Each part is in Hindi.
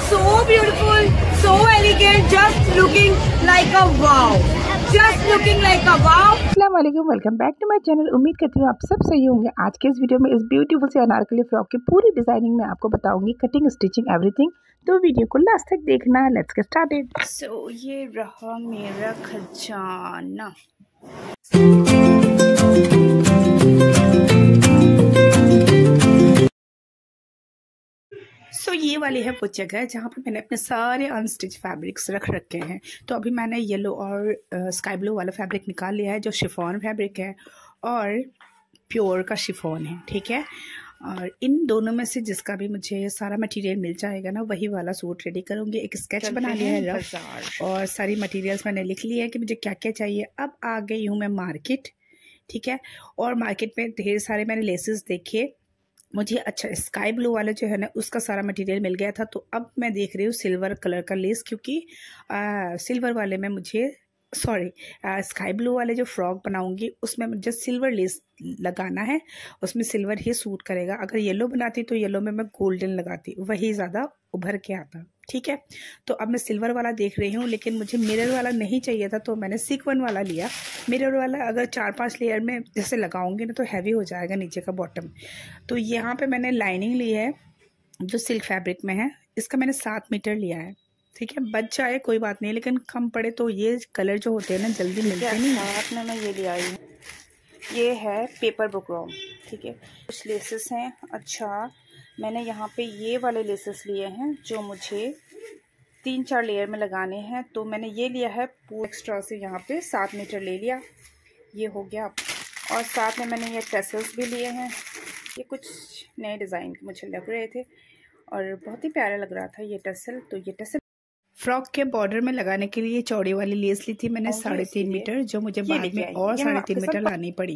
so beautiful, so elegant, just looking like a wow. Just looking like a wow. अस्सलाम वालेकुम, welcome back to my channel. उम्मीद करती हूँ आप सब सही होंगे। आज के इस वीडियो में इस ब्यूटीफुल से अनारकली फ्रॉक की पूरी डिजाइनिंग में आपको बताऊंगी, कटिंग, स्टिचिंग, एवरीथिंग। तो वीडियो को लास्ट तक देखना। Let's get started. सो ये रहा मेरा खजाना। ये वाली है वो जगह जहाँ पे मैंने अपने सारे अनस्टिच फैब्रिक्स रख रखे हैं। तो अभी मैंने येलो और स्काई ब्लू वाला फैब्रिक निकाल लिया है, जो शिफॉन फैब्रिक है और प्योर का शिफॉन है, ठीक है। और इन दोनों में से जिसका भी मुझे सारा मटेरियल मिल जाएगा ना, वही वाला सूट रेडी करूँगी। एक स्केच बना लिया है रफ और सारी मटेरियल्स मैंने लिख लिया है कि मुझे क्या क्या चाहिए। अब आ गई हूँ मैं मार्केट, ठीक है। और मार्केट में ढेर सारे मैंने लेसेस देखे, मुझे अच्छा स्काई ब्लू वाला जो है ना उसका सारा मटेरियल मिल गया था। तो अब मैं देख रही हूँ सिल्वर कलर का लेस, क्योंकि सिल्वर वाले में मुझे स्काई ब्लू वाले जो फ्रॉक बनाऊंगी उसमें मुझे सिल्वर लेस लगाना है, उसमें सिल्वर ही सूट करेगा। अगर येलो बनाती तो येलो में मैं गोल्डन लगाती, वही ज़्यादा उभर के आता, ठीक है। तो अब मैं सिल्वर वाला देख रही हूँ, लेकिन मुझे मिरर वाला नहीं चाहिए था, तो मैंने सीक्वेंस वाला लिया। मिरर वाला अगर 4-5 लेयर में जैसे लगाऊंगी ना तो हैवी हो जाएगा नीचे का बॉटम। तो यहाँ पे मैंने लाइनिंग ली है जो सिल्क फैब्रिक में है, इसका मैंने 7 मीटर लिया है, ठीक है। बच जाए कोई बात नहीं, लेकिन कम पड़े तो ये कलर जो होते हैं ना जल्दी मिलते नहीं। साथ में मैं ये ले आई हूँ, ये है पेपर बुकरॉम, ठीक है। कुछ लेसेस हैं। अच्छा, मैंने यहाँ पे ये वाले लेसेस लिए हैं जो मुझे 3-4 लेयर में लगाने हैं। तो मैंने ये लिया है पूरा एक्स्ट्रा से, यहाँ पे 7 मीटर ले लिया, ये हो गया। और साथ में मैंने ये टेसल्स भी लिए हैं, ये कुछ नए डिज़ाइन के मुझे लग रहे थे और बहुत ही प्यारा लग रहा था ये टेसल। तो ये टेसल फ्रॉक के बॉर्डर में लगाने के लिए चौड़ी वाली लेस ली थी मैंने 3.5 मीटर, जो मुझे बाद में और 3.5 मीटर लानी पड़ी।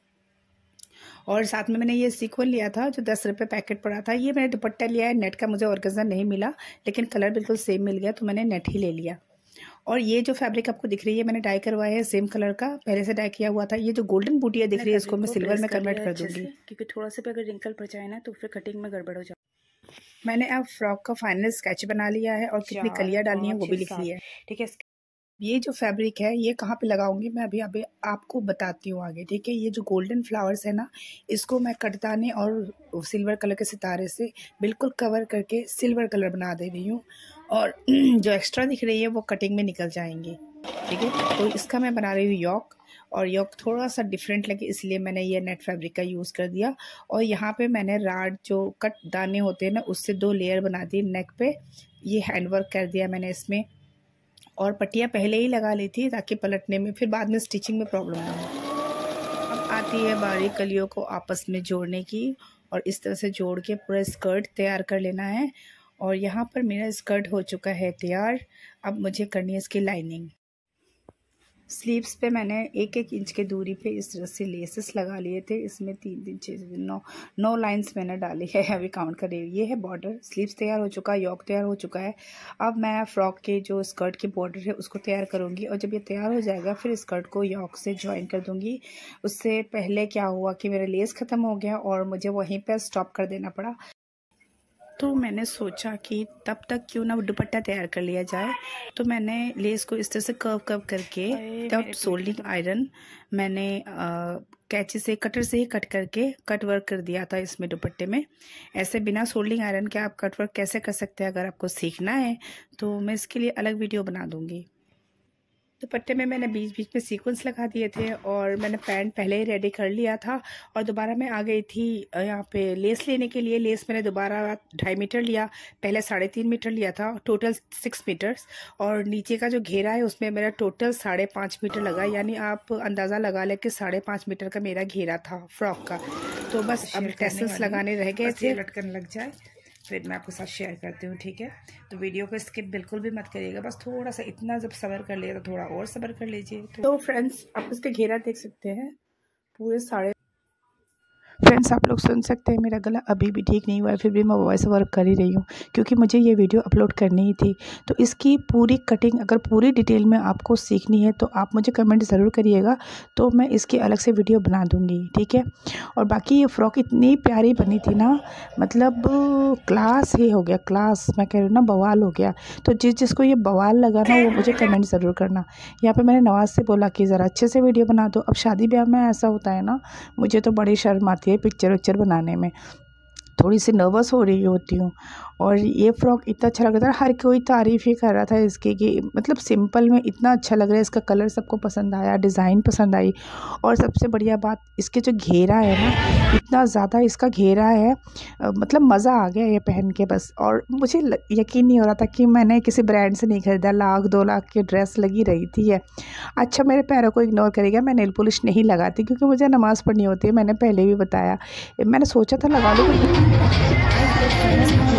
और साथ में मैंने ये सीक्वेंस लिया था जो 10 रुपये पैकेट पड़ा था। ये मैंने दुपट्टा लिया है नेट का, मुझे ऑर्गेन्जा नहीं मिला, लेकिन कलर बिल्कुल सेम मिल गया तो मैंने नेट ही ले लिया। और ये जो फैब्रिक आपको दिख रही है मैंने डाई करवाया है सेम कलर का, पहले से डाई किया हुआ था। ये जो गोल्डन बूटियाँ दिख रही है इसको मैं सिल्वर में कन्वर्ट कर दूंगी, क्योंकि थोड़ा सा भी अगर रिंकल पड़ जाए ना तो फिर कटिंग में गड़बड़ हो जाए। मैंने अब फ्रॉक का फाइनल स्केच बना लिया है और कितनी कलियाँ डालनी है वो भी लिख लिया है, ठीक है। ये जो फैब्रिक है ये कहाँ पे लगाऊंगी मैं अभी आपको बताती हूँ आगे, ठीक है। ये जो गोल्डन फ्लावर्स है ना, इसको मैं कटदाने और सिल्वर कलर के सितारे से बिल्कुल कवर करके सिल्वर कलर बना दे रही हूँ। और जो एक्स्ट्रा दिख रही है वो कटिंग में निकल जाएंगी, ठीक है। तो इसका मैं बना रही हूँ योक, और योक थोड़ा सा डिफरेंट लगे इसलिए मैंने ये नेट फैब्रिक का यूज़ कर दिया। और यहाँ पे मैंने राड जो कट दाने होते हैं ना उससे 2 लेयर बना दी नेक पे, ये हैंडवर्क कर दिया मैंने इसमें। और पट्टियाँ पहले ही लगा ली थी ताकि पलटने में फिर बाद में स्टिचिंग में प्रॉब्लम ना हो। अब आती है बारी कलियों को आपस में जोड़ने की, और इस तरह से जोड़ के पूरा स्कर्ट तैयार कर लेना है। और यहाँ पर मेरा स्कर्ट हो चुका है तैयार। अब मुझे करनी है इसकी लाइनिंग। स्लीव्स पे मैंने 1-1 इंच के दूरी पे इस तरह से लेसेस लगा लिए थे। इसमें 3-3 6 9 लाइंस मैंने डाली है, अभी काउंट कर रही हूँ। ये है बॉर्डर, स्लीव्स तैयार हो चुका है, योक तैयार हो चुका है। अब मैं फ्रॉक के जो स्कर्ट की बॉर्डर है उसको तैयार करूँगी, और जब ये तैयार हो जाएगा फिर स्कर्ट को योक से ज्वाइन कर दूँगी। उससे पहले क्या हुआ कि मेरा लेस ख़त्म हो गया और मुझे वहीं पर स्टॉप कर देना पड़ा। तो मैंने सोचा कि तब तक क्यों ना दुपट्टा तैयार कर लिया जाए। तो मैंने लेस को इस तरह से कर्व करके तब सोल्डिंग आयरन मैंने कैंची से कटर से ही कट करके कट वर्क कर दिया था इसमें दुपट्टे में। ऐसे बिना सोल्डिंग आयरन के आप कट वर्क कैसे कर सकते हैं, अगर आपको सीखना है तो मैं इसके लिए अलग वीडियो बना दूँगी। दुपट्टे में मैंने बीच में सीक्वेंस लगा दिए थे और मैंने पैंट पहले ही रेडी कर लिया था। और दोबारा मैं आ गई थी यहाँ पे लेस लेने के लिए। लेस मैंने दोबारा 2.5 मीटर लिया, पहले 3.5 मीटर लिया था, टोटल 6 मीटर्स। और नीचे का जो घेरा है उसमें मेरा टोटल 5.5 मीटर लगा, यानी आप अंदाज़ा लगा लें कि 5.5 मीटर का मेरा घेरा था फ्रॉक का। तो बस अब टेसल्स लगाने रह गए थे, लटकन लग जाए फिर मैं आपके साथ शेयर करती हूँ, ठीक है। तो वीडियो को स्किप बिल्कुल भी मत करिएगा, बस थोड़ा सा इतना जब सब्र कर लिया तो थोड़ा और सब्र कर लीजिए। तो फ्रेंड्स आप इसका घेरा देख सकते हैं, पूरे फ्रेंड्स आप लोग सुन सकते हैं मेरा गला अभी भी ठीक नहीं हुआ है, फिर भी मैं वॉइस ओवर कर ही रही हूँ क्योंकि मुझे ये वीडियो अपलोड करनी ही थी। तो इसकी पूरी कटिंग अगर पूरी डिटेल में आपको सीखनी है तो आप मुझे कमेंट ज़रूर करिएगा, तो मैं इसकी अलग से वीडियो बना दूँगी, ठीक है। और बाकी ये फ़्रॉक इतनी प्यारी बनी थी ना, मतलब क्लास ही हो गया, क्लास मैं कह रही हूँ ना, बवाल हो गया। तो जिसको ये बवाल लगा ना वो मुझे कमेंट ज़रूर करना। यहाँ पे मैंने नवाज़ से बोला कि ज़रा अच्छे से वीडियो बना दो। अब शादी ब्याह में ऐसा होता है ना, मुझे तो बड़ी शर्म आती है पिक्चर विक्चर बनाने में, थोड़ी सी नर्वस हो रही होती हूँ। और ये फ़्रॉक इतना अच्छा लग रहा था, हर कोई तारीफ़ ही कर रहा था इसकी कि मतलब सिंपल में इतना अच्छा लग रहा है, इसका कलर सबको पसंद आया, डिज़ाइन पसंद आई। और सबसे बढ़िया बात इसके जो घेरा है ना, इतना ज़्यादा इसका घेरा है, मतलब मज़ा आ गया ये पहन के बस। और मुझे यकीन नहीं हो रहा था कि मैंने किसी ब्रांड से नहीं ख़रीदा, 1,00,000-2,00,000 की ड्रेस लगी रही थी ये। अच्छा मेरे पैरों को इग्नोर करेगा, मैं नेल पॉलिश नहीं लगाती क्योंकि मुझे नमाज़ पढ़नी होती है, मैंने पहले भी बताया। मैंने सोचा था लगा लूँ,